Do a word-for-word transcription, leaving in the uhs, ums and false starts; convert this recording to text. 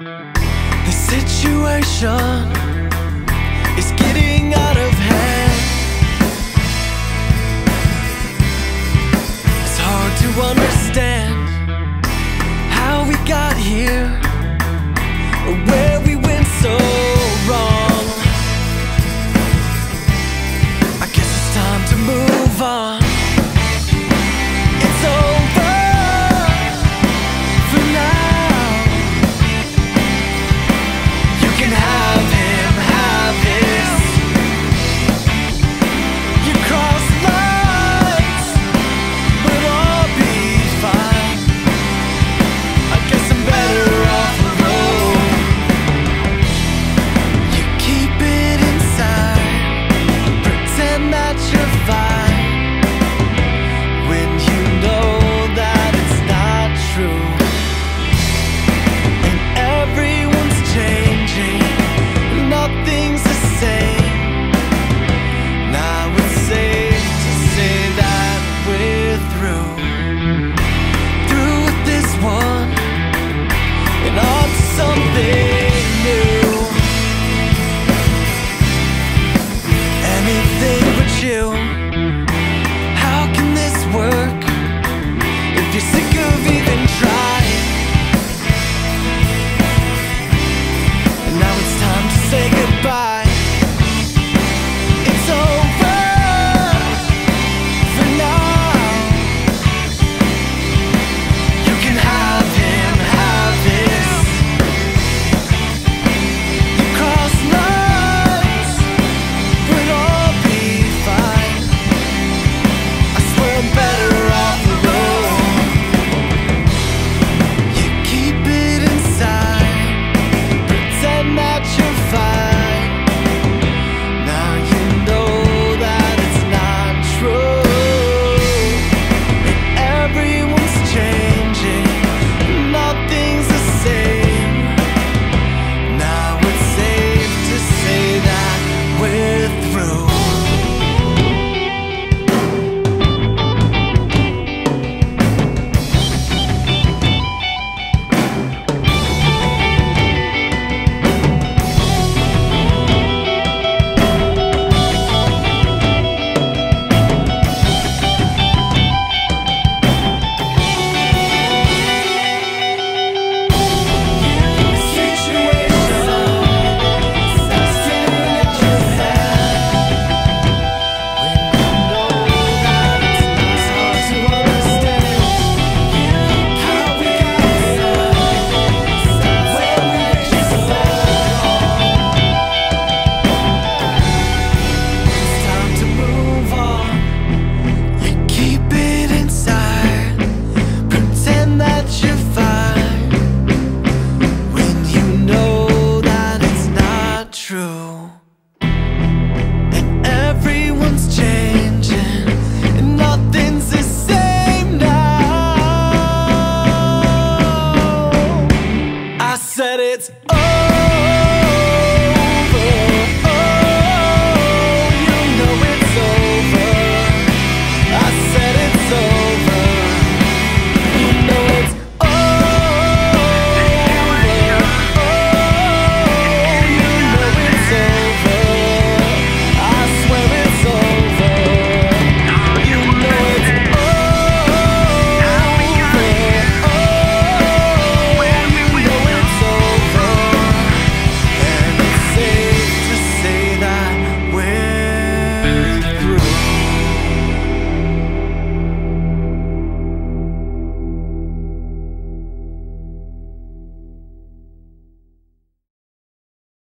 The situation is getting out of hand. It's hard to understand how we got here, or where we went so wrong. I guess it's time to move on. It's over for now. You can have him, have his. You cross lines, but I'll be fine. I guess I'm better off alone. You keep it inside, pretend that you're fine, when you know that it's not true. And everyone's changing, nothing's the same. Now it's safe to say that we're through, through with this one, and on to something new. Anything but you. How can this work if you're sick of even trying? And now it's time to say goodbye. It's over for now. You can have him, have his. You cross lines, but I'll be fine. I swear I'm better off alone. You keep it inside, pretend that you're fine. Now you know that it's not true. And everyone's changing, nothing's the same. Now it's safe to say that we're through. Said it's over.